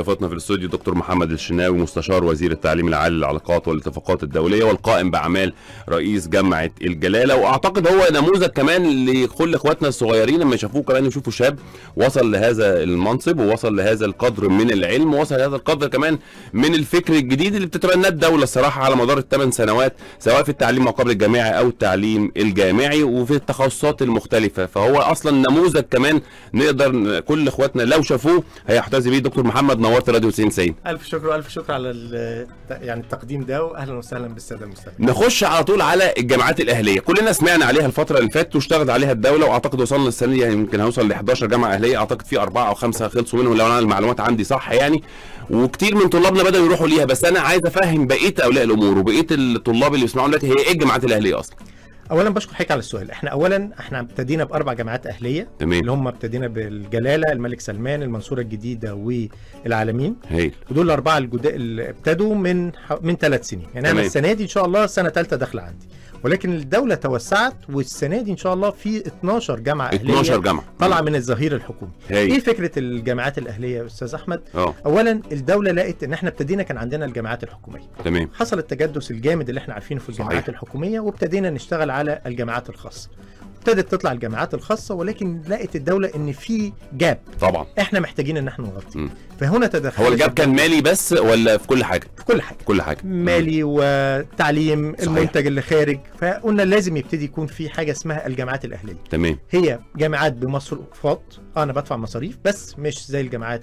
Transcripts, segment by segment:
ضيفتنا في الاستوديو دكتور محمد الشناوي، مستشار وزير التعليم العالي للعلاقات والاتفاقات الدوليه والقائم باعمال رئيس جامعه الجلاله. واعتقد هو نموذج كمان لكل اخواتنا الصغيرين لما يشوفوه كمان يشوفوا شاب وصل لهذا المنصب ووصل لهذا القدر من العلم ووصل لهذا القدر كمان من الفكر الجديد اللي بتتبناه الدوله الصراحه على مدار ال8 سنوات، سواء في التعليم ما قبل الجامعي او التعليم الجامعي وفي التخصصات المختلفه. فهو اصلا نموذج كمان نقدر كل اخواتنا لو شافوه هيحتذي بيه. دكتور محمد نورت راديو 90. الف شكر والف شكر على يعني التقديم ده، واهلا وسهلا بالساده المستمعين. نخش على طول على الجامعات الاهليه، كلنا سمعنا عليها الفتره اللي فاتت واشتغلت عليها الدوله، واعتقد وصلنا السنه دي يمكن هنوصل ل 11 جامعه اهليه، اعتقد في 4 أو 5 خلصوا منهم لو انا المعلومات عندي صح يعني، وكتير من طلابنا بداوا يروحوا ليها. بس انا عايز افهم بقيه اولياء الامور وبقيه الطلاب اللي بيسمعونا دلوقتي هي ايه الجامعات الاهليه اصلا؟ اولا بشكر حضرتك على السؤال. احنا ابتدينا ب4 جامعات اهليه. تمام. اللي هم ابتدينا بالجلاله، الملك سلمان، المنصوره الجديده والعالمين. هايل. ودول ال4 اللي ابتدوا من 3 سنين. يعني انا السنه دي ان شاء الله سنه ثالثه داخله عندي، ولكن الدوله توسعت والسنه دي ان شاء الله في 12 جامعه اهليه 12 جامعه طالعه من الظهير الحكومي. هايل. ايه فكره الجامعات الاهليه يا استاذ احمد؟ اولا الدوله لقت ان احنا ابتدينا كان عندنا الجامعات الحكوميه. تمام. حصل التجدس الجامد اللي احنا عارفينه في الجامعات صحيح. الحكوميه، وابتدينا نشتغل على الجامعات الخاصه. ابتدت تطلع الجامعات الخاصه، ولكن لقت الدوله ان في جاب طبعا احنا محتاجين ان احنا نغطيه. فهنا تدخل. هو الجاب كان مالي بس ولا في كل حاجه؟ في كل حاجه. كل حاجه مالي وتعليم صحيح. المنتج اللي خارج. فقلنا لازم يبتدي يكون في حاجه اسمها الجامعات الاهليه. تمام. هي جامعات بمصروفات، انا بدفع مصاريف بس مش زي الجامعات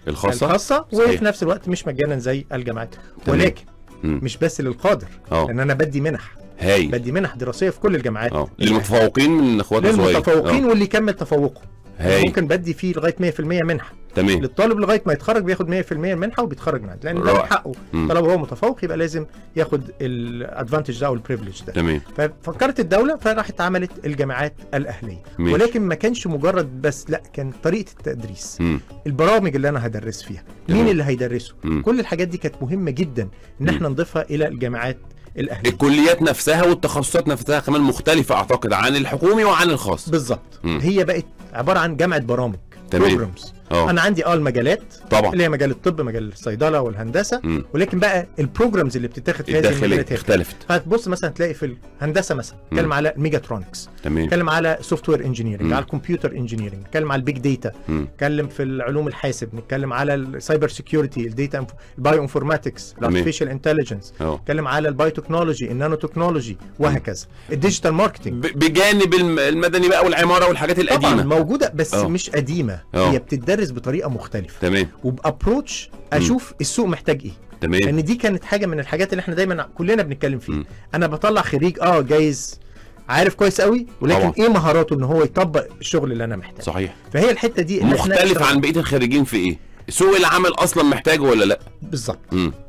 الخاصه وفي نفس الوقت مش مجانا زي الجامعات. ولكن مش بس للقادر، لان انا بدي منح. بدي منح دراسيه في كل الجامعات للمتفوقين من اخواتنا الصغيرين، للمتفوقين واللي يكمل تفوقه. ممكن بدي فيه لغايه 100% منحه. تمام. للطالب لغايه ما يتخرج بياخد 100% منحه وبيتخرج من عندي، لان ده من حقه. طالما هو متفوق يبقى لازم ياخد الادفانتج ده او البريفليج ده. تمام. ففكرت الدوله فراحت عملت الجامعات الاهليه. ولكن ما كانش مجرد بس، لا، كان طريقه التدريس. البرامج اللي انا هدرس فيها، مين اللي هيدرسه، كل الحاجات دي كانت مهمه جدا ان احنا نضيفها الى الجامعات الأهلية. الكليات نفسها والتخصصات نفسها كمان مختلفة أعتقد عن الحكومي وعن الخاص. بالظبط. هي بقت عبارة عن جامعة برامج. تمام. انا عندي المجالات طبعا اللي هي مجال الطب، مجال الصيدله والهندسه. ولكن بقى البروجرامز اللي بتتاخد في هذه المجالات اختلفت. هتبص مثلا تلاقي في الهندسه مثلا نتكلم على الميجاترونكس، نتكلم على سوفت وير انجينيرنج، على الكمبيوتر انجينيرنج، نتكلم على البيج داتا، نتكلم في العلوم الحاسب، نتكلم على السايبر سكيورتي، الداتا، البايو انفورماتكس، الارتفيشال انتليجنس، نتكلم على البايو تكنولوجي، النانو تكنولوجي، وهكذا. الديجيتال ماركتنج بجانب المدني بقى والعماره والحاجات القديمه طبعا موجوده، بس مش قديمه. هي بتدرس بطريقه مختلفه. تمام. وبابروتش اشوف السوق محتاج ايه. تمام. لان دي كانت حاجه من الحاجات اللي احنا دايما كلنا بنتكلم فيها. انا بطلع خريج جايز عارف كويس قوي، ولكن طبعا. ايه مهاراته ان هو يطبق الشغل اللي انا محتاجه. صحيح. فهي الحته دي اللي مختلف عن بقيه الخريجين في ايه؟ سوق العمل اصلا محتاجه ولا لا؟ بالظبط.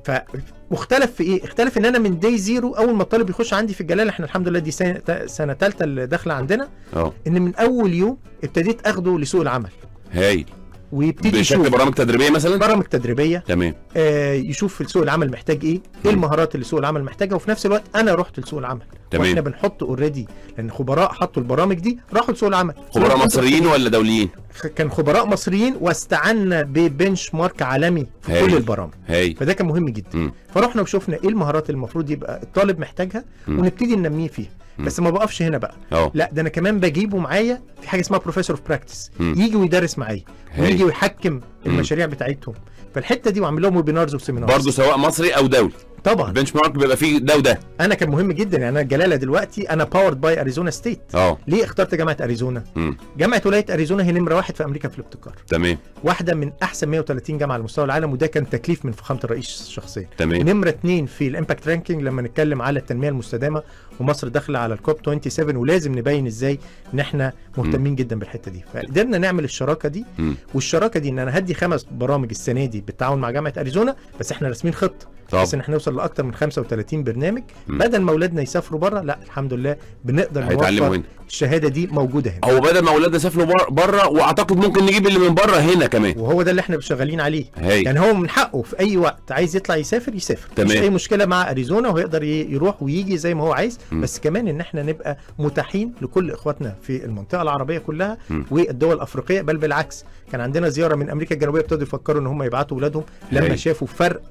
فمختلف في ايه؟ اختلف ان انا من داي زيرو اول ما الطالب يخش عندي في الجلاله، احنا الحمد لله دي سنه ثالثه اللي داخله عندنا، ان من اول يوم ابتديت اخده لسوق العمل. هايل. ويبتدي يشوف برامج تدريبيه مثلا، برامج تدريبيه. تمام. يشوف سوق العمل محتاج ايه المهارات اللي سوق العمل محتاجها، وفي نفس الوقت انا رحت لسوق العمل. تمام. واحنا بنحط اوريدي، لان خبراء حطوا البرامج دي راحوا لسوق العمل. خبراء مصريين ولا دوليين؟ كان خبراء مصريين، واستعنا ببنش مارك عالمي في كل البرامج. فده كان مهم جدا. فرحنا وشفنا ايه المهارات اللي المفروض يبقى الطالب محتاجها ونبتدي ننميه فيها. بس ما بقفش هنا بقى. لا، ده انا كمان بجيبه معايا في حاجه اسمها بروفيسور اوف براكتس، يجي ويدرس معايا ويجي ويحكم المشاريع بتاعتهم. فالحته دي وعامل لهم ويبينارز وسيمينارز برضه سواء مصري او دولي. طبعا البنش مارك بيبقى فيه ده وده. انا كان مهم جدا، يعني انا الجلاله دلوقتي انا باورد باي اريزونا ستيت. ليه اخترت جامعه اريزونا؟ جامعه ولايه اريزونا هي نمره 1 في امريكا في الابتكار. تمام. واحده من احسن 130 جامعه على مستوى العالم، وده كان تكليف من فخامه الرئيس شخصيا. تمام. نمره 2 في الامباكت رانكينج لما نتكلم على التنميه المستدامه، ومصر داخله على الكوب 27، ولازم نبين ازاي ان احنا مهتمين جدا بالحته دي. فقدرنا نعمل الشراكه دي. والشراكه دي ان انا هدي 5 برامج السنه دي بالتعاون مع جامعه اريزونا، بس احنا راسمين خطه بس ان احنا نوصل لاكتر من 35 برنامج. بدل ما اولادنا يسافروا بره، لا الحمد لله بنقدر نوفر الشهاده دي موجوده هنا. هو بدل ما اولادنا يسافروا بره، واعتقد ممكن نجيب اللي من بره هنا كمان، وهو ده اللي احنا شغالين عليه. يعني هو من حقه في اي وقت عايز يطلع يسافر مفيش اي مشكله مع اريزونا، وهيقدر يروح ويجي زي ما هو عايز. بس كمان ان احنا نبقى متاحين لكل اخواتنا في المنطقه العربيه كلها والدول الافريقيه. بل بالعكس، كان عندنا زياره من امريكا الجنوبيه، ابتدوا يفكروا ان هم يبعتوا اولادهم لما شافوا فرق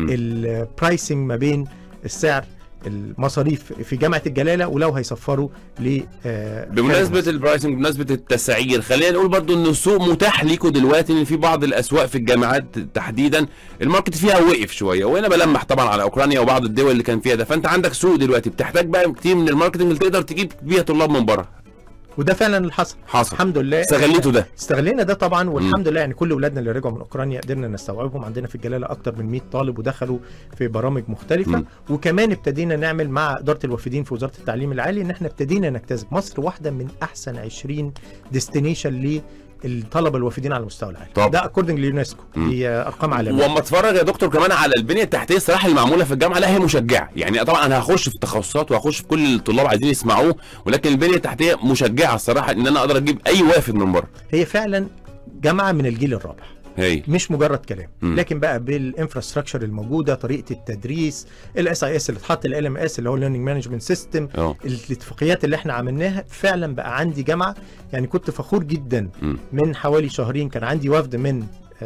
البرايسنج ما بين السعر المصاريف في جامعه الجلاله ولو هيسفروا ل بمناسبه البرايسنج، بمناسبه التسعير، خلينا نقول برضو ان السوق متاح ليكم دلوقتي، ان في بعض الاسواق في الجامعات تحديدا الماركت فيها وقف شويه، وانا بلمح طبعا على اوكرانيا وبعض الدول اللي كان فيها ده. فانت عندك سوق دلوقتي بتحتاج بقى كتير من الماركتنج اللي تقدر تجيب بيها طلاب من بره، وده فعلا اللي حصل. الحمد لله استغليته ده. استغلينا ده طبعا، والحمد لله يعني كل اولادنا اللي رجعوا من اوكرانيا قدرنا نستوعبهم. عندنا في الجلاله اكتر من 100 طالب ودخلوا في برامج مختلفه. وكمان ابتدينا نعمل مع اداره الوافدين في وزاره التعليم العالي ان احنا ابتدينا نجتذب. مصر واحده من احسن 20 ديستنيشن الطلبه الوافدين على مستوى العالم. ده اكوردنج ليونسكو، هي ارقام عالميه. واما اتفرج يا دكتور كمان على البنيه التحتيه الصراحه المعموله في الجامعه، لا هي مشجعه. يعني طبعا انا هخش في التخصصات وهخش في كل الطلاب عايزين يسمعوه، ولكن البنيه التحتيه مشجعه الصراحه ان انا اقدر اجيب اي وافد من بره. هي فعلا جامعه من الجيل الرابع، مش مجرد كلام. لكن بقى بالانفراستراكشر الموجوده، طريقه التدريس، الاس اي اس اللي اتحط، ال ام اس اللي هو الليرنينج مانجمنت سيستم، الاتفاقيات اللي احنا عملناها، فعلا بقى عندي جامعه. يعني كنت فخور جدا من حوالي شهرين كان عندي وفد من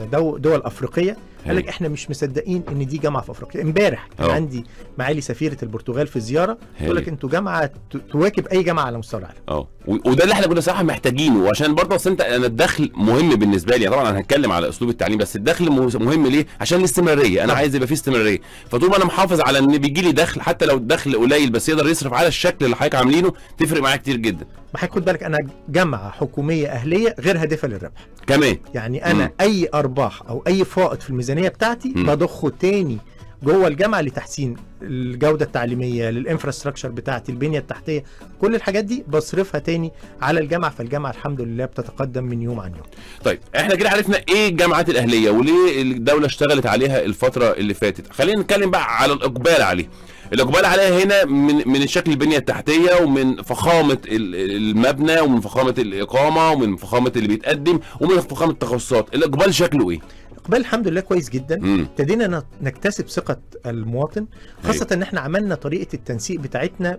دول افريقيه قال لك احنا مش مصدقين ان دي جامعه في افريقيا. امبارح كان عندي معالي سفيره البرتغال في الزياره تقول لك انتوا جامعه تواكب اي جامعه على مستوى العالم. وده اللي احنا كنا صراحه محتاجينه، وعشان برضه اصل انا الدخل مهم بالنسبه لي. طبعا انا هتكلم على اسلوب التعليم، بس الدخل مهم ليه؟ عشان الاستمراريه. انا عايز يبقى فيه استمراريه. فطول ما انا محافظ على ان بيجي لي دخل، حتى لو الدخل قليل بس يقدر يصرف على الشكل اللي حضرتك عاملينه، تفرق معايا كتير جدا. ما خد بالك انا جامعه حكوميه اهليه غير هادفه للربح كمان. يعني انا اي ارباح او اي فائض في الميزانيه بتاعتي بضخه تاني جوه الجامعه لتحسين الجوده التعليميه، للانفراستراكشر بتاعتي، البنيه التحتيه، كل الحاجات دي بصرفها تاني على الجامعه. فالجامعه الحمد لله بتتقدم من يوم عن يوم. طيب احنا كده عرفنا ايه الجامعات الاهليه وليه الدوله اشتغلت عليها الفتره اللي فاتت. خلينا نتكلم بقى على الاقبال عليه. الاقبال عليها هنا من شكل البنيه التحتيه، ومن فخامه المبنى، ومن فخامه الاقامه، ومن فخامه اللي بيتقدم، ومن فخامه التخصصات. الاقبال شكله ايه؟ الاقبال الحمد لله كويس جدا. ابتدينا نكتسب ثقه المواطن، خاصه ان احنا عملنا طريقه التنسيق بتاعتنا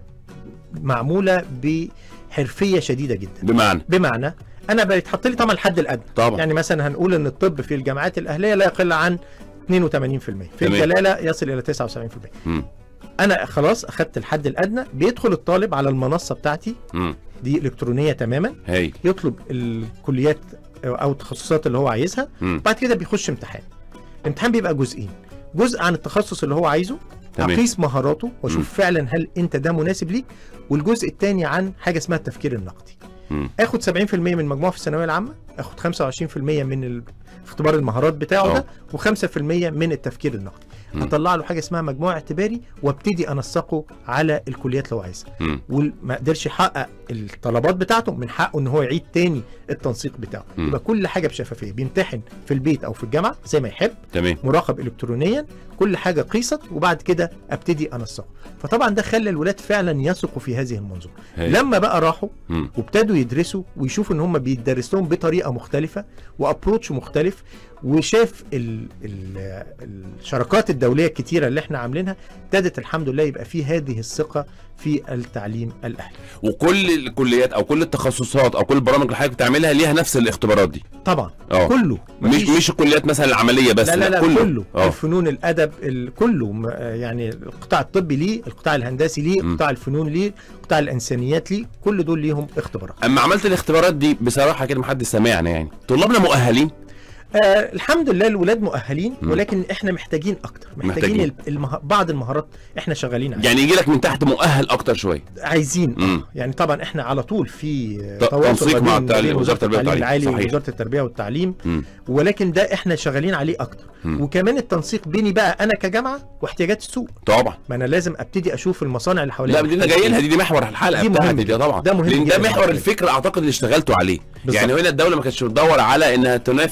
معموله بحرفيه شديده جدا. بمعنى انا بيتحط لي طبعا الحد الادنى طبعا. يعني مثلا هنقول ان الطب في الجامعات الاهليه لا يقل عن 82%، في الجلاله يصل الى 79%. انا خلاص اخدت الحد الادنى. بيدخل الطالب على المنصه بتاعتي دي الكترونيه تماما، يطلب الكليات او التخصصات اللي هو عايزها. بعد كده بيخش امتحان. الامتحان بيبقى جزئين، جزء عن التخصص اللي هو عايزه، اقيس مهاراته واشوف فعلا هل انت ده مناسب ليك، والجزء الثاني عن حاجه اسمها التفكير النقدي. اخد 70% من مجموعه في الثانويه العامه، اخد 25% من اختبار المهارات بتاعه ده، و5% من التفكير النقدي. اطلع له حاجه اسمها مجموع اعتباري، وابتدي انسقه على الكليات اللي هو عايزها. وما قدرش يحقق الطلبات بتاعته، من حقه ان هو يعيد تاني التنسيق بتاعه. يبقى كل حاجه بشفافيه، بيمتحن في البيت او في الجامعه زي ما يحب، مراقب الكترونيا، كل حاجه قيست، وبعد كده ابتدي انسقه. فطبعا ده خلى الولاد فعلا يثقوا في هذه المنظومه. لما بقى راحوا وابتدوا يدرسوا ويشوفوا ان هم بيدرس لهم بطريقه مختلفه وابروتش مختلف، وشاف الشراكات الدوليه الكتيره اللي احنا عاملينها، ابتدت الحمد لله يبقى في هذه الثقه في التعليم الاهلي. وكل الكليات او كل التخصصات او كل البرامج اللي حضرتك بتعملها ليها نفس الاختبارات دي طبعا. كله، مش الكليات مثلا العمليه بس، لا كله. الفنون، الادب، كله. يعني القطاع الطبي ليه، القطاع الهندسي ليه، قطاع الفنون ليه، قطاع الانسانيات ليه، كل دول ليهم اختبارات. اما عملت الاختبارات دي بصراحه كده محدش سمعنا، يعني طلابنا مؤهلين. الحمد لله الولاد مؤهلين، ولكن احنا محتاجين اكتر، محتاجين بعض المهارات احنا شغالين عليها. يعني يجي لك من تحت مؤهل اكتر شويه عايزين. يعني طبعا احنا على طول في تواصل مع وزاره التربيه والتعليم ووزاره التربيه والتعليم، ولكن ده احنا شغالين عليه اكتر. وكمان التنسيق بيني بقى انا كجامعه واحتياجات السوق. طبعا ما انا لازم ابتدي اشوف المصانع اللي حواليا. لا دي جايين لها، دي محور الحلقه بتاعتي دي طبعا. ده مهم لان ده محور الفكره اعتقد اللي اشتغلتوا عليه. يعني هنا الدوله ما كانتش بتدور على انها تنافس القطاع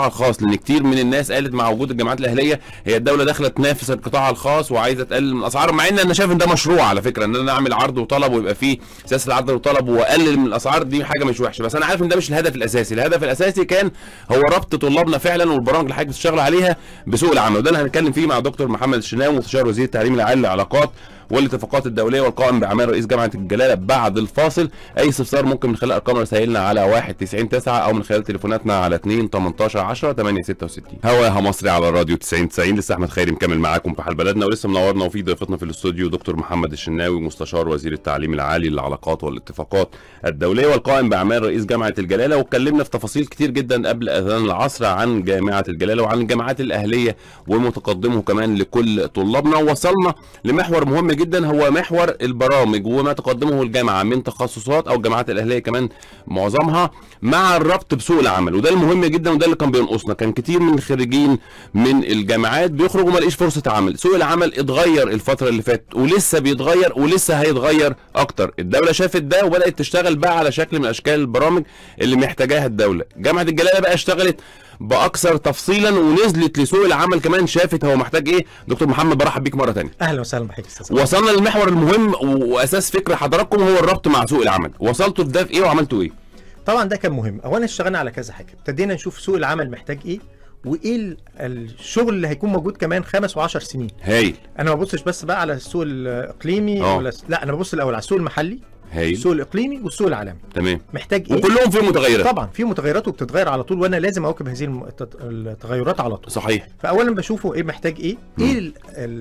الخاص، لان كتير من الناس قالت مع وجود الجامعات الاهليه هي الدوله داخله تنافس القطاع الخاص وعايزه تقلل من الاسعار، مع ان انا شايف ان ده مشروع على فكره، ان انا اعمل عرض وطلب ويبقى فيه سياسه العرض والطلب واقلل من الاسعار، دي حاجه مش وحشه، بس انا عارف ان ده مش الهدف الاساسي. الهدف الاساسي كان هو ربط طلابنا فعلا والبرامج اللي حضرتك بتشتغل عليها بسوق العمل، وده اللي هنتكلم فيه مع دكتور محمد الشناوي مستشار وزير التعليم العالي للعلاقات والاتفاقات الدوليه والقائم باعمال رئيس جامعه الجلاله. بعد الفاصل اي استفسار ممكن من خلال ارقام رسائلنا على 199 او من خلال تليفوناتنا على 2 18 10 866. هواها مصري على الراديو 90. لسه احمد خيري مكمل معاكم في حال بلدنا، ولسه منورنا وفي ضيفتنا في الاستوديو دكتور محمد الشناوي مستشار وزير التعليم العالي للعلاقات والاتفاقات الدوليه والقائم باعمال رئيس جامعه الجلاله. واتكلمنا في تفاصيل كتير جدا قبل اذان العصر عن جامعه الجلاله وعن الجامعات الاهليه ومتقدمه كمان لكل طلابنا، ووصلنا لمحور مهم جدا هو محور البرامج وما تقدمه الجامعه من تخصصات او الجامعات الاهليه كمان معظمها مع الربط بسوق العمل، وده المهم جدا وده اللي كان بينقصنا. كان كتير من الخريجين من الجامعات بيخرجوا ما لقيش فرصه عمل، سوق العمل اتغير الفتره اللي فاتت ولسه بيتغير ولسه هيتغير اكتر. الدوله شافت ده وبدات تشتغل بقى على شكل من اشكال البرامج اللي محتاجاها الدوله. جامعه الجلاله بقى اشتغلت باكثر تفصيلا ونزلت لسوق العمل كمان، شافت هو محتاج ايه. دكتور محمد برحب بيك مره ثانيه. اهلا وسهلا بحضرتك استاذ. وصلنا للمحور المهم واساس فكره حضراتكم هو الربط مع سوق العمل، وصلتوا لده في ايه وعملتوا ايه؟ طبعا ده كان مهم. اولا اشتغلنا على كذا حاجه، ابتدينا نشوف سوق العمل محتاج ايه وايه الشغل اللي هيكون موجود كمان 5 و10 سنين. هايل. انا ما ببصش بس بقى على السوق الاقليمي ولا لا، انا ببص الاول على السوق المحلي، هايل، السوق الاقليمي والسوق العالمي. تمام. محتاج ايه؟ وكلهم فيهم متغيرات. طبعا في متغيرات وبتتغير على طول، وانا لازم اواكب هذه التغيرات على طول. صحيح. فاولا بشوفه ايه محتاج ايه، ايه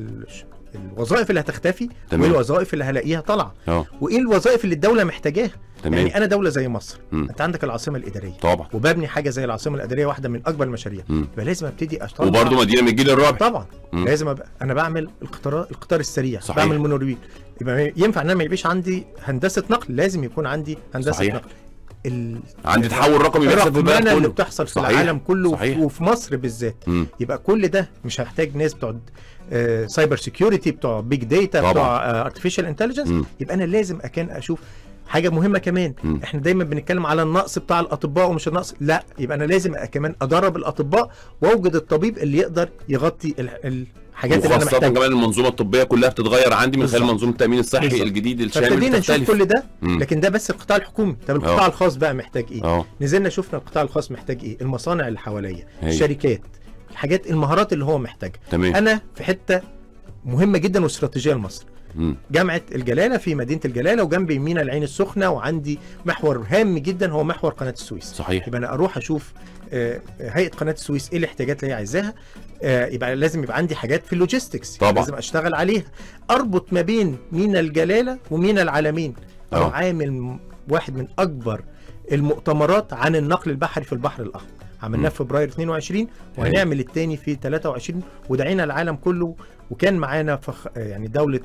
الوظائف اللي هتختفي، وايه الوظائف اللي هلاقيها طالعه، وايه الوظائف اللي الدوله محتاجاها. يعني انا دوله زي مصر، انت عندك العاصمه الاداريه طبعا، وببني حاجه زي العاصمه الاداريه واحده من اكبر المشاريع، يبقى لازم ابتدي اشتغل. وبرده مدينه من الجيل الرابع طبعا. لازم ابقى انا بعمل القطار السريع. صحيح. بعمل مونوريل، يبقى ينفع ان انا ما يبقاش عندي هندسه نقل، لازم يكون عندي هندسه صحيح. نقل. عندي تحول رقمي بيحصل في البلد كله اللي بتحصل في صحيح. العالم كله. صحيح. وفي مصر بالذات. يبقى كل ده مش هحتاج ناس بتوع سايبر سيكيورتي، بتوع بيج داتا، بتوع ارتفيشال انتليجنس. يبقى انا لازم اشوف حاجه مهمه كمان. احنا دايما بنتكلم على النقص بتاع الاطباء ومش النقص، لا، يبقى انا لازم كمان ادرب الاطباء واوجد الطبيب اللي يقدر يغطي الحاجات اللي انا محتاجها. كمان المنظومه الطبيه كلها بتتغير عندي من خلال منظومه التامين الصحي الجديد الشامل. فابتدينا نشوف كل ده. لكن ده بس القطاع الحكومي. طب القطاع الخاص بقى محتاج ايه؟ نزلنا شفنا القطاع الخاص محتاج ايه، المصانع اللي حواليا، الشركات، الحاجات، المهارات اللي هو محتاجها. انا في حته مهمه جدا واستراتيجيه لمصر. جامعه الجلاله في مدينه الجلاله وجنب يمينا العين السخنه، وعندي محور هام جدا هو محور قناه السويس. صحيح. يبقى انا اروح اشوف هيئه قناه السويس ايه الاحتياجات اللي هي عايزاها. يبقى لازم يبقى عندي حاجات في اللوجيستكس طبعا لازم اشتغل عليها، اربط ما بين مينا الجلاله ومينا العالمين. انا عامل واحد من اكبر المؤتمرات عن النقل البحري في البحر الاحمر، عملناه في فبراير 22 وهنعمل الثاني في 23 ودعينا العالم كله. وكان معانا يعني دولة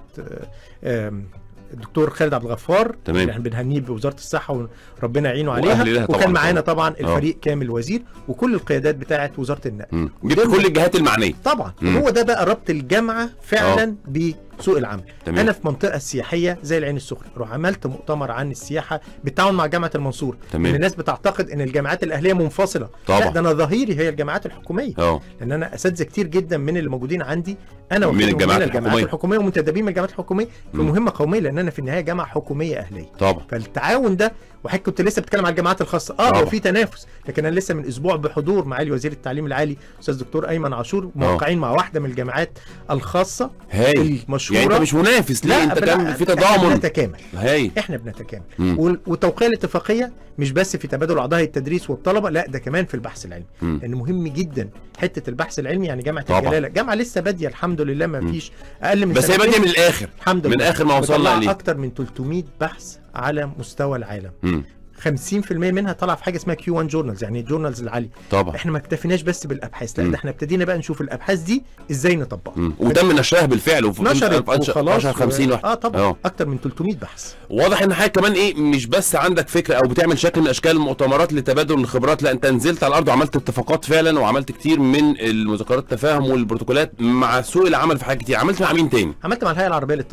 الدكتور خالد عبد الغفار اللي احنا بنهنيه بوزارة الصحة وربنا يعينه عليها، وكان معانا طبعا الفريق كامل وزير وكل القيادات بتاعة وزارة النقل، جبت كل الجهات المعنية طبعا. وهو ده بقى ربط الجامعة فعلا بسوق العمل. انا في منطقة سياحية زي العين السخنة، روح عملت مؤتمر عن السياحة بالتعاون مع جامعة المنصورة. ان الناس بتعتقد ان الجامعات الاهلية منفصلة، لا، ده انا ظهيري هي الجامعات الحكومية. لان انا اساتذة كتير جدا من اللي موجودين عندي انا من الجامعات الحكومية ومنتدبين من الجامعات الحكومية في مهمة قومية، لان انا في النهاية جامعة حكومية اهلية طبعا. فالتعاون ده، وحضرتك كنت لسه بتتكلم على الجامعات الخاصة، هو في تنافس، لكن انا لسه من اسبوع بحضور معالي وزير التعليم العالي استاذ دكتور ايمن عاشور موقعين مع واحدة من الجامعات الخاصة المشهورة. يعني انت مش منافس، ليه؟ انت كمان في تضامن. احنا بنتكامل. احنا بنتكامل. وتوقيع الاتفاقية مش بس في تبادل اعضاء التدريس والطلبة، لا، ده كمان في البحث العلمي، لان مهم جدا حتة البحث العلمي. يعني جامعة الجلالة جامعة لسه بادية الحمد لله، ما فيش اقل من بس هي بادية من الاخر الحمد لله، من اخر ما وصلنا ليه اكتر من 300 بحث على مستوى العالم. 50% منها طلع في حاجه اسمها Q1 جورنالز، يعني الجورنالز العاليه. طبعا احنا ما اكتفيناش بس بالابحاث، لا، ده احنا ابتدينا بقى نشوف الابحاث دي ازاي نطبقها. وتم نشرها بالفعل نشرت وخلاص 50 واحد. طبعا اكتر من 300 بحث. واضح ان حاجه كمان ايه، مش بس عندك فكره او بتعمل شكل من اشكال المؤتمرات لتبادل الخبرات، لا، انت نزلت على الارض وعملت اتفاقات فعلا، وعملت كتير من المذكرات التفاهم والبروتوكولات مع سوق العمل في حاجات كتير. عملت مع مين تاني؟ عملت مع الهيئه العربيه للتصنيع.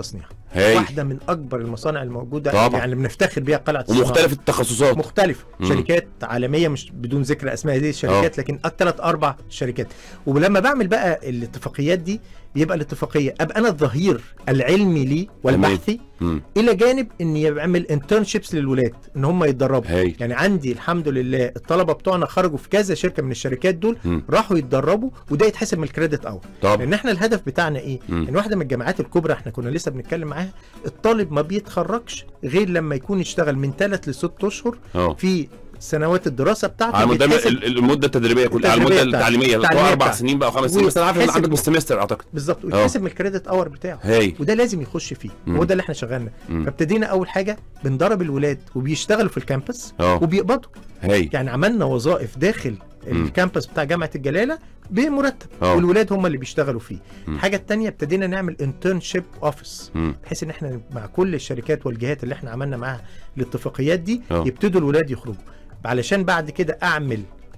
واحده من اكبر المصانع الموجوده طبعا. يعني بنفتخر بيها قلعه الصناعه، ومختلف التخصصات، مختلفه شركات عالميه مش بدون ذكر اسماء هذه الشركات لكن 3-4 شركات. ولما بعمل بقى الاتفاقيات دي بيبقى الاتفاقيه ابقى انا الظهير العلمي ليه والبحثي الى جانب اني بعمل انترنشيبس للولاد ان هم يتدربوا. يعني عندي الحمد لله الطلبه بتوعنا خرجوا في كذا شركه من الشركات دول راحوا يتدربوا، وده يتحسب من الكريدت اور. لان احنا الهدف بتاعنا ايه؟ ان واحده من الجامعات الكبرى احنا كنا لسه بنتكلم معاها، الطالب ما بيتخرجش غير لما يكون يشتغل من 3 ل6 اشهر في سنوات الدراسه بتاعته، على المده التدريبيه كلها، على المده التعليميه 4 سنين بقى و5 سنين، بس انا عارف ان عندك سمستر اعتقد بالظبط، ويتحسب من الكريدت اور بتاعه، وده لازم يخش فيه. هو ده اللي احنا شغالنا. فابتدينا اول حاجه بندرب الولاد وبيشتغلوا في الكامبس وبيقبضوا. يعني عملنا وظائف داخل الكامبس بتاع جامعه الجلاله بمرتب، والولاد هم اللي بيشتغلوا فيه. الحاجه الثانيه ابتدينا نعمل انترنشيب اوفيس، بحيث ان احنا مع كل الشركات والجهات اللي احنا عملنا معاها الاتفاقيات دي يبتدوا الولاد يخرجوا، علشان بعد كده اعمل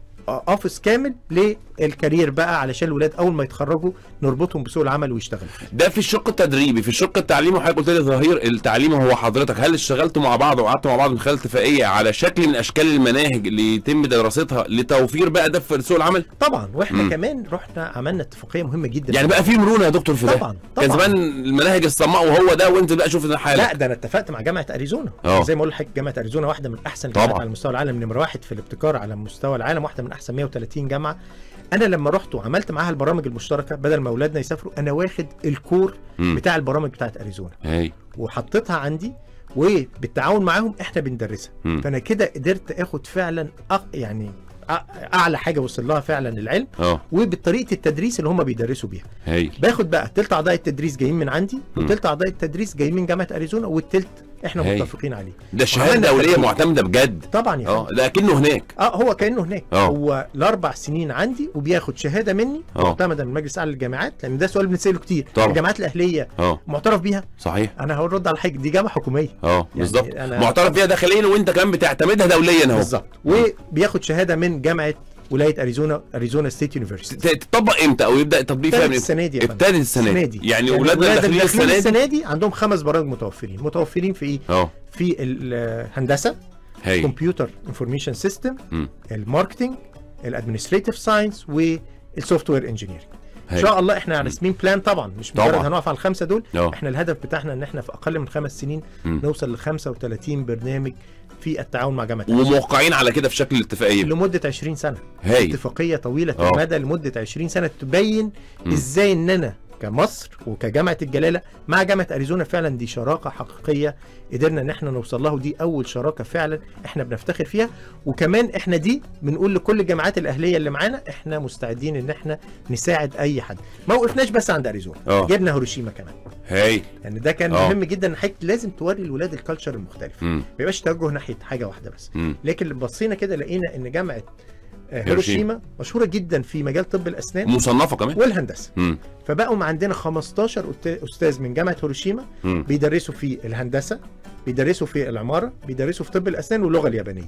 اوفيس كامل للكارير بقى، علشان الولاد اول ما يتخرجوا نربطهم بسوق العمل ويشتغلوا. ده في الشق التدريبي. في الشق التعليمي وحضرتك قلت لي ظهير التعليمي، هو حضرتك هل اشتغلتوا مع بعض وقعدتوا مع بعض من خلال اتفاقيه على شكل من اشكال المناهج اللي يتم دراستها لتوفير بقى ده في سوق العمل؟ طبعا. واحنا كمان رحنا عملنا اتفاقيه مهمه جدا. يعني بقى في مرونه يا دكتور في ده؟ طبعا. كان زمان المناهج الصماء وهو ده، وانت بقى شوف حالك. لا ده انا اتفقت مع جامعه اريزونا. زي ما اقول لحضرتك جامعه اريزونا واحده من احسن الجامعات على مستوى العالم، نمره 1 في الابتكار على مستوى العالم، واحده من احسن 130 جامعه. انا لما رحت وعملت معاها البرامج المشتركه بدل ما اولادنا يسافروا، انا واخد الكور بتاع البرامج بتاعت اريزونا وحطيتها عندي، وبالتعاون معاهم احنا بندرسها. فانا كده قدرت اخد فعلا يعني اعلى حاجه وصل لها فعلا العلم، وبطريقه التدريس اللي هم بيدرسوا بيها. باخد بقى تلت اعضاء التدريس جايين من عندي، وتلت اعضاء التدريس جايين من جامعه اريزونا، والتلت احنا متفقين عليه. ده شهاده دوليه معتمده بجد طبعا يعني. لكنه هناك هو كانه هناك. هو ال4 سنين عندي وبياخد شهاده مني معتمده من مجلس اعلى للجامعات، لان ده سؤال بنساله كتير. الجامعات الاهليه معترف بيها؟ صحيح. انا هرد على حاجه، دي جامعه حكوميه بالظبط، معترف بيها داخليا، وانت كمان بتعتمدها دوليا اهو. بالظبط. وبياخد شهاده من جامعه ولايه اريزونا ستيت يونيفرسيتي. تطبق امتى او يبدا التطبيق فيها؟ السنه دي. ابتدت السنه دي. يعني اولادنا داخلين السنه دي عندهم 5 برامج متوفرين في ايه؟ في الهندسه، كمبيوتر انفورميشن سيستم، الماركتنج، الادمنستريتيف ساينس، والسوفت وير انجينيرنج. ان شاء الله احنا راسمين بلان طبعا، مش مجرد هنقف على ال5 دول. احنا الهدف بتاعنا ان احنا في اقل من 5 سنين نوصل ل 35 برنامج في التعاون مع جامعه وموقعين على كده في شكل الاتفاقيه لمده 20 سنه. اتفاقيه طويله المدى لمده 20 سنه تبين ازاي ان انا كمصر وكجامعه الجلاله مع جامعه اريزونا فعلا دي شراكه حقيقيه قدرنا ان احنا نوصل لها، ودي اول شراكه فعلا احنا بنفتخر فيها. وكمان احنا دي بنقول لكل الجامعات الاهليه اللي معانا احنا مستعدين ان احنا نساعد اي حد. ما وقفناش بس عند اريزونا، جبنا هيروشيما كمان. يعني ده كان مهم جدا، حاجه لازم توري الولاد الكالتشر المختلف، ما يبقاش توجه ناحيه حاجه واحده بس. لكن بصينا كده لقينا ان جامعه هيروشيما مشهوره جدا في مجال طب الاسنان، مصنفه كمان، والهندسه. فبقوا عندنا 15 استاذ من جامعه هيروشيما بيدرسوا في الهندسه، بيدرسوا في العماره، بيدرسوا في طب الاسنان واللغه اليابانيه.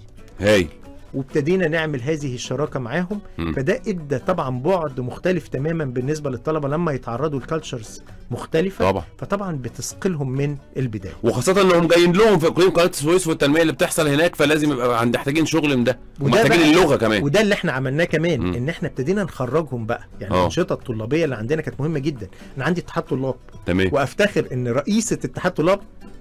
وابتدينا نعمل هذه الشراكه معاهم. فده ادى طبعا بعد مختلف تماما بالنسبه للطلبه لما يتعرضوا لكالتشرز مختلفه طبعا. فطبعا بتثقلهم من البدايه، وخاصه انهم جايين لهم في اقليم قناه السويس والتنميه اللي بتحصل هناك، فلازم يبقى محتاجين شغل من ده، ومحتاجين اللغه كمان. وده اللي احنا عملناه كمان، ان احنا ابتدينا نخرجهم بقى. يعني الانشطه الطلابيه اللي عندنا كانت مهمه جدا. انا عندي اتحاد طلاب، وافتخر ان رئيسه اتحاد طلاب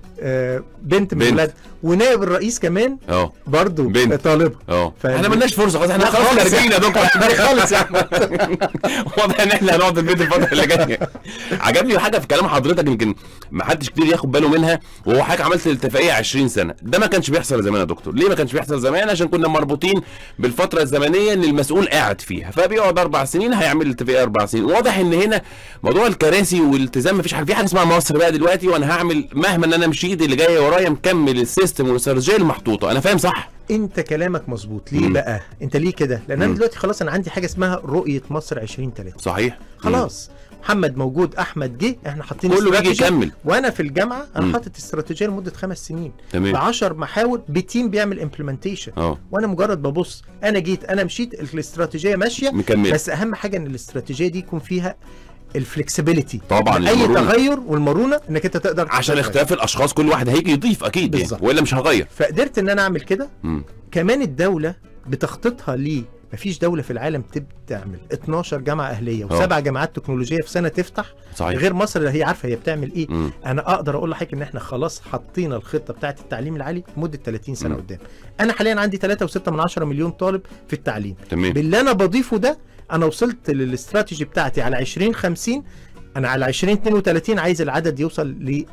بنت من ولاد، ونائب الرئيس كمان برضه طالبه. احنا مالناش فرصه خلاص، احنا خلاص خارجين يا دكتور خالص يا احمد. واضح ان احنا هنقعد البيت الفتره اللي جايه. عجبني حاجه في كلام حضرتك يمكن ما حدش كتير ياخد باله منها، وهو حضرتك عملت الاتفاقيه 20 سنه. ده ما كانش بيحصل زمان يا دكتور. ليه ما كانش بيحصل زمان؟ عشان كنا مربوطين بالفتره الزمنيه ان المسؤول قاعد فيها، فبيقعد 4 سنين هيعمل الاتفاقيه 4 سنين. واضح ان هنا موضوع الكراسي والالتزام مفيش حاجه، في حاجه اسمها مصر بقى دلوقتي، وانا هعمل مهما ان انا مشيت اللي جاي ورايا مكمل السيستم والاستراتيجيه المحطوطه. انا فاهم صح؟ انت كلامك مظبوط. ليه بقى انت ليه كده؟ لان انا دلوقتي خلاص انا عندي حاجه اسمها رؤيه مصر 2030. صحيح. خلاص محمد موجود، احمد جه، احنا حاطين كله بيجي يكمل. وانا في الجامعه انا حاطط استراتيجيه لمده 5 سنين ب10 محاور بتيم بيعمل امبلمنتيشن، وانا مجرد ببص انا جيت انا مشيت الاستراتيجيه ماشيه مكمل. بس اهم حاجه ان الاستراتيجيه دي يكون فيها الفلكسبيليتي طبعا، اي تغير والمرونه انك انت تقدر عشان اختلاف الاشخاص كل واحد هيجي يضيف اكيد يعني، والا مش هغير. فقدرت ان انا اعمل كده. كمان الدوله بتخطيطها ليه، مفيش دوله في العالم تعمل 12 جامعه اهليه و7 جامعات تكنولوجيه في سنه تفتح. صحيح. غير مصر اللي هي عارفه هي بتعمل ايه. انا اقدر اقول لحضرتك ان احنا خلاص حطينا الخطه بتاعه التعليم العالي لمده 30 سنه قدام. انا حاليا عندي 3.6 مليون طالب في التعليم. تمام. باللي انا بضيفه ده انا وصلت للاستراتيجي بتاعتي على 2050. انا على 2032 عايز العدد يوصل ل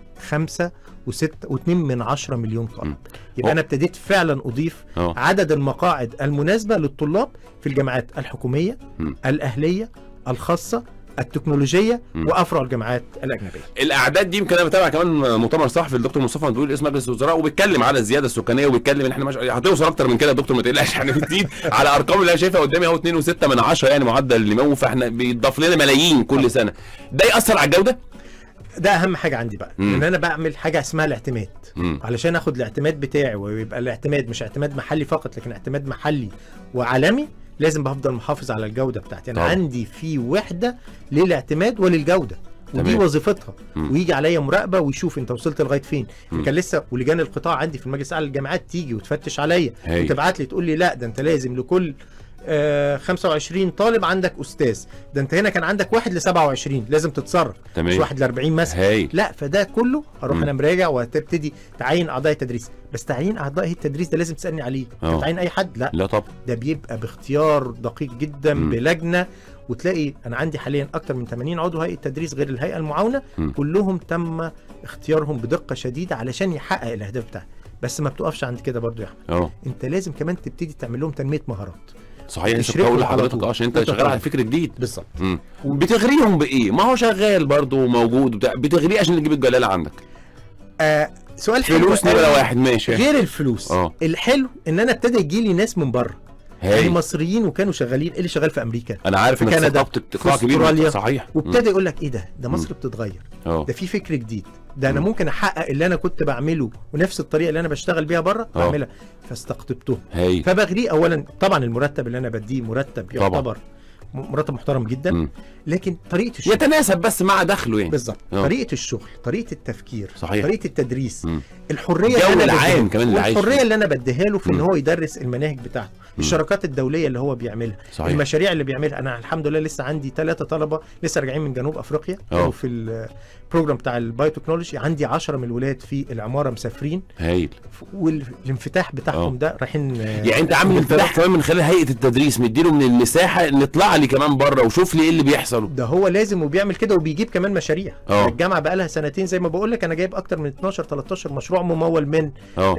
5.2 مليون طالب. يبقى انا ابتديت فعلا اضيف عدد المقاعد المناسبه للطلاب في الجامعات الحكوميه، الاهليه، الخاصه، التكنولوجيه، وافرع الجامعات الاجنبيه. الاعداد دي يمكن انا بتابع كمان مؤتمر صحفي الدكتور مصطفى بيقول اسم مجلس الوزراء، وبيتكلم على الزياده السكانيه، وبيتكلم ان احنا مش هتوصل اكتر من كده يا دكتور، ما تقلقش احنا بنزيد على ارقام اللي انا شايفها قدامي اهو 2.6 يعني معدل النمو، فاحنا بيضاف لنا ملايين كل سنه. ده ياثر على الجوده؟ ده اهم حاجه عندي بقى، ان انا بعمل حاجه اسمها الاعتماد. علشان اخد الاعتماد بتاعي ويبقى الاعتماد مش اعتماد محلي فقط، لكن اعتماد محلي وعالمي، لازم بفضل محافظ على الجوده بتاعتي. انا عندي في وحده للاعتماد وللجوده، ودي وظيفتها. ويجي عليا مراقبه ويشوف انت وصلت لغايه فين. كان لسه ولجان القطاع عندي في المجلس الاعلى للجامعات تيجي وتفتش عليا وتبعت لي تقول لي لا ده انت لازم لكل 25 طالب عندك استاذ، ده انت هنا كان عندك 1 ل27 لازم تتصرف. مش 1 ل40 مثلا. لا، فده كله هروح انا مراجع، وهتبتدي تعين اعضاء التدريس. بس تعيين اعضاء التدريس ده لازم تسالني عليه. تعين اي حد؟ لا طبعا، ده بيبقى باختيار دقيق جدا بلجنه. وتلاقي انا عندي حاليا اكتر من 80 عضو هيئه تدريس غير الهيئه المعاونه، كلهم تم اختيارهم بدقه شديده علشان يحقق الاهداف بتاعته. بس ما بتقفش عند كده برضو يا احمد. انت لازم كمان تبتدي تعمل لهم تنميه مهارات. صحيح، انت بتقول لحضرتك عشان انت شغال على فكر جديد. بالظبط. بتغريهم بايه؟ ما هو شغال برضه وموجود بتغريه عشان تجيب الجلاله عندك. سؤال حلو. فلوس نمره واحد، ماشي. غير الفلوس الحلو ان انا ابتدى يجي لي ناس من بره، يعني مصريين وكانوا شغالين. اللي شغال في امريكا، انا عارف انك استقطبت قطاع كبير. صحيح. وابتدى يقول لك ايه ده مصر بتتغير، ده في فكر جديد، ده انا ممكن احقق اللي انا كنت بعمله ونفس الطريقه اللي انا بشتغل بيها بره بعملها. فاستقطبته. فبغريه. اولا طبعا المرتب اللي انا بديه مرتب يعتبر مرتب محترم جدا. لكن طريقه الشغل يتناسب بس مع دخله يعني. بالظبط. طريقه الشغل، طريقه التفكير. صحيح. طريقه التدريس. الحريه اللي العام كمان اللي عايش الحريه اللي انا بديها له في ان هو يدرس المناهج بتاعته. الشراكات الدوليه اللي هو بيعملها. صحيح. المشاريع اللي بيعملها. انا الحمد لله لسه عندي 3 طلبه لسه راجعين من جنوب افريقيا كانوا في البروجرام بتاع البايوتكنولوجي. عندي 10 من الولاد في العماره مسافرين. هايل. والانفتاح بتاعهم ده رايحين يعني انت عامل انفتاح كمان من خلال هيئه التدريس، مديله من المساحه نطلع لي كمان بره وشوف لي ايه اللي بيحصل. ده هو لازم وبيعمل كده وبيجيب كمان مشاريع. الجامعه بقى لها سنتين زي ما بقول لك، انا جايب اكتر من 12 13 مشروع ممول من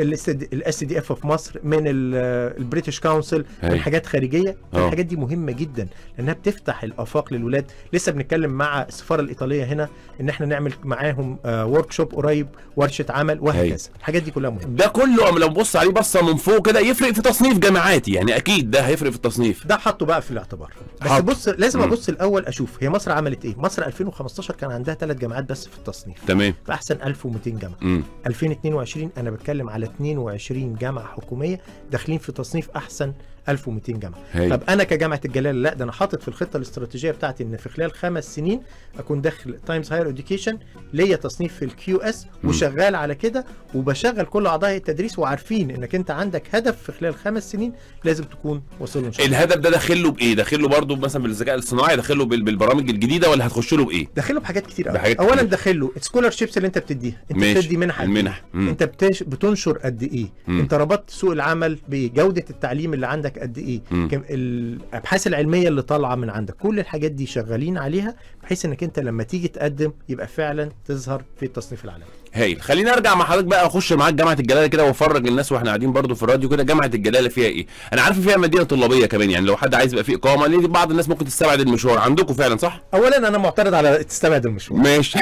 الاس دي اف في مصر، من البريتش كونسل، من حاجات خارجيه. الحاجات دي مهمه جدا لانها بتفتح الافاق للولاد. لسه بنتكلم مع السفاره الايطاليه هنا ان احنا نعمل معاهم ورك شوب قريب، ورشه عمل وهكذا. الحاجات دي كلها مهمه. ده كله لو بص عليه بصه من فوق كده يفرق في تصنيف جامعاتي يعني، اكيد ده هيفرق في التصنيف. ده حطه بقى في الاعتبار. بس بص لازم ابص الاول اشوف هي مصر عملت ايه. مصر 2015 كان عندها 3 جامعات بس في التصنيف. تمام. في احسن 1200 جامعه. 2022 انا بتكلم على 22 جامعه حكوميه داخلين في تصنيف احسن 1200 جامعه. طب انا كجامعه الجلاله لا، ده انا حاطط في الخطه الاستراتيجيه بتاعتي ان في خلال 5 سنين اكون داخل تايمز هاير اديوكيشن، ليا تصنيف في الكيو اس وشغال على كده، وبشغل كل اعضاء التدريس وعارفين انك انت عندك هدف في خلال 5 سنين لازم تكون وصل له ان شاء الله. الهدف ده داخل له بايه؟ داخل له برضه مثلا بالذكاء الصناعي، داخل له بالبرامج الجديده، ولا هتخش له بايه؟ داخل له بحاجات كتير قوي. اولا داخل له سكولارشيبس اللي انت بتديها، انت بتدي منح. انت بتنشر قد ايه؟ انت ربطت سوق العمل بجوده التعليم اللي عندك قد ايه؟ الابحاث العلميه اللي طالعه من عندك، كل الحاجات دي شغالين عليها بحيث انك انت لما تيجي تقدم يبقى فعلا تظهر في التصنيف العالمي. هايل. خلينا ارجع مع حضرتك بقى، اخش معاك جامعه الجلاله كده وافرج الناس واحنا قاعدين برضو في الراديو كده. جامعه الجلاله فيها ايه؟ انا عارف فيها مدينه طلابيه كمان، يعني لو حد عايز يبقى فيه اقامه، لان بعض الناس ممكن تستبعد المشوار. عندكم فعلا صح؟ اولا انا معترض على تستبعد المشوار. ماشي.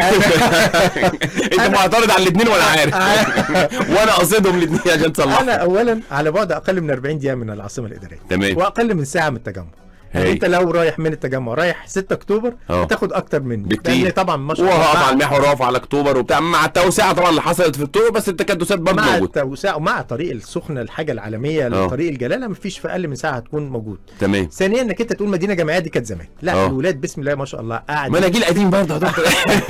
انت معترض على الاثنين وانا عارف. وانا قاصدهم الاثنين عشان تصلحهم. انا اولا على بعد اقل من 40 دقيقه من العاصمه الاداريه. تمام. واقل من ساعه من التجمع. يعني انت لو رايح من التجمع رايح 6 اكتوبر هتاخد اكتر مني بكتير طبعا ما شاء الله وهقف على المحور واقف على اكتوبر وبتاع مع التوسعه طبعا اللي حصلت في الطرق، بس التكدسات برضه موجوده مع التوسعه ومع طريق السخنه الحاجه العالميه لطريق الجلاله مفيش في اقل من ساعه هتكون موجود. تمام. ثانيا انك انت تقول مدينه جامعيه دي كانت زمان، لا الولاد بسم الله ما شاء الله قاعد ما انا جيل قديم برضه يا دكتور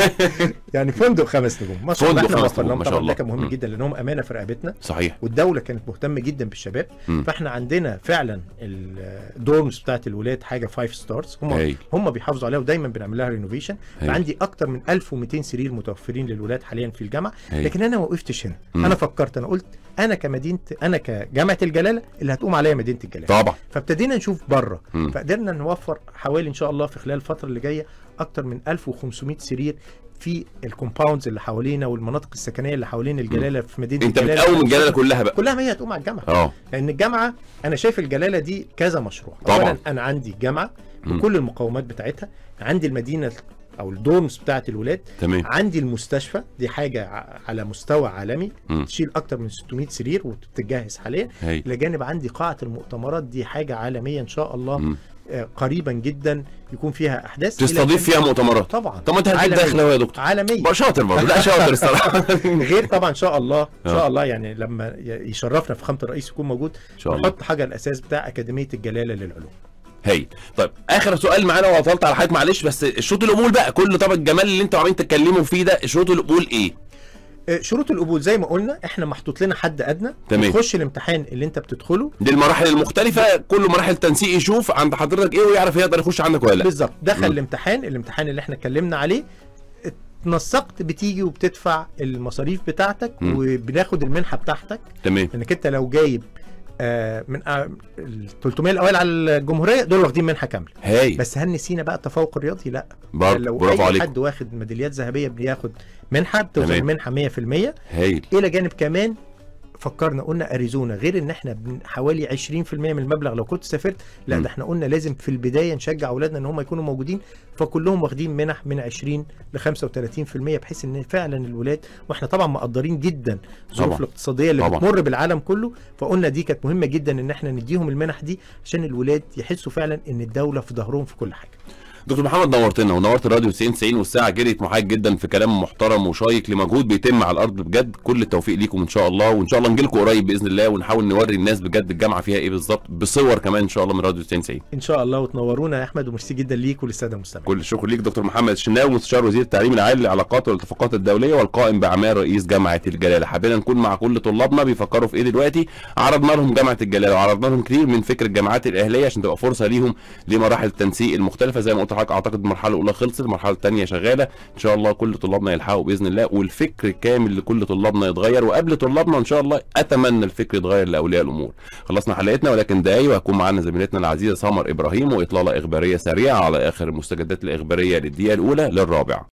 يعني فندق 5 نجوم ما شاء الله احنا وفرنا ما شاء الله. ده كان مهم جدا لانهم امانه في رقبتنا. صحيح. والدوله كانت مهتمه جدا بالشباب. فاحنا عندنا فعلا الدورمز بتاعت الولاد حاجه 5 ستارز هم بيحافظوا عليها ودايما بنعمل لها رينوفيشن. فعندي اكتر من 1200 سرير متوفرين للولاد حاليا في الجامعه. لكن انا ما وقفتش هنا. انا فكرت انا قلت انا كجامعه الجلاله اللي هتقوم عليا مدينه الجلاله طبعا. فابتدينا نشوف بره فقدرنا نوفر حوالي ان شاء الله في خلال الفتره اللي جايه اكتر من 1500 سرير في الكومباوندز اللي حوالينا والمناطق السكنيه اللي حوالين الجلاله في مدينه الجلاله. انت بتقوم الجلاله كلها بقى كلها ما هي هتقوم على الجامعه. لان الجامعه انا شايف الجلاله دي كذا مشروع. طبعا. اولا انا عندي جامعه بكل المقومات بتاعتها، عندي المدينه او الدورمز بتاعت الولاد. تمام. عندي المستشفى دي حاجه على مستوى عالمي تشيل اكتر من 600 سرير وبتتجهز حاليا. الى جانب عندي قاعه المؤتمرات دي حاجه عالميه ان شاء الله قريبا جدا يكون فيها احداث تستضيف فيها مؤتمرات. طبعا. طب ما انت هتجيب داخله يا دكتور عالميه شاطر برضه. لا شاطر الصراحه غير طبعا ان شاء الله ان شاء الله يعني لما يشرفنا في خامه الرئيس يكون موجود ان شاء الله نحط حاجه الاساس بتاع اكاديميه الجلاله للعلوم. هايل. طيب اخر سؤال معانا وطلت على حضرتك معلش، بس شروط القبول بقى كل طب الجمال اللي انتوا عاملين تتكلموا فيه ده شروط القبول ايه؟ شروط القبول زي ما قلنا احنا محطوط لنا حد ادنى. تخش الامتحان اللي انت بتدخله دي المراحل المختلفه، كل مراحل التنسيق يشوف عند حضرتك ايه ويعرف يقدر يخش عندك ولا لا. بالظبط. دخل الامتحان اللي احنا اتكلمنا عليه، اتنسقت بتيجي وبتدفع المصاريف بتاعتك وبناخد المنحه بتاعتك. تمام. انك انت لو جايب من ال 300 الاوائل على الجمهوريه دول واخدين منحه كامله. بس هل نسينا بقى التفوق الرياضي؟ لا برافو عليك. عليك. حد واخد ميداليات ذهبيه بياخد منحه، بتوصل المنحه 100%. هايل. الى جانب كمان فكرنا قلنا اريزونا غير ان احنا حوالي 20% من المبلغ لو كنت سافرت، لا ده احنا قلنا لازم في البدايه نشجع اولادنا ان هم يكونوا موجودين، فكلهم واخدين منح من 20 ل 35% بحيث ان فعلا الولاد، واحنا طبعا مقدرين جدا الظروف الاقتصاديه اللي بتمر بالعالم كله، فقلنا دي كانت مهمه جدا ان احنا نديهم المنح دي عشان الولاد يحسوا فعلا ان الدوله في ظهرهم في كل حاجه. دكتور محمد نورتنا ونورت الراديو 90 والساعه جريت معاك جدا في كلام محترم وشيق لمجهود بيتم على الارض بجد. كل التوفيق ليكم ان شاء الله، وان شاء الله نجي لكم قريب باذن الله ونحاول نوري الناس بجد الجامعه فيها ايه بالظبط بصور كمان ان شاء الله من راديو 90 ان شاء الله. وتنورونا يا احمد وميرسي جدا ليك وللساده المستمعين. كل الشكر ليك دكتور محمد الشناوي مستشار وزير التعليم العالي للعلاقات والاتفاقات الدوليه والقائم باعمال رئيس جامعه الجلاله. حبينا نكون مع كل طلابنا بيفكروا في ايه دلوقتي، عرضنا لهم جامعه الجلاله وعرضنا لهم كتير من فكر الجامعات الاهليه عشان تبقى فرصه ليهم لمراحل التنسيق المختلفه. زي ما قلت لحضرتك اعتقد المرحله الاولى خلصت، المرحله الثانيه شغاله ان شاء الله. كل طلابنا يلحقوا باذن الله، والفكر كامل لكل طلابنا يتغير، وقبل طلابنا ان شاء الله اتمنى الفكر يتغير لاولياء الامور. خلصنا حلقتنا ولكن دقايق وهتكون معانا زميلتنا العزيزه سمر ابراهيم واطلاله اخباريه سريعه على اخر المستجدات الاخباريه للدقيقه الاولى للرابع.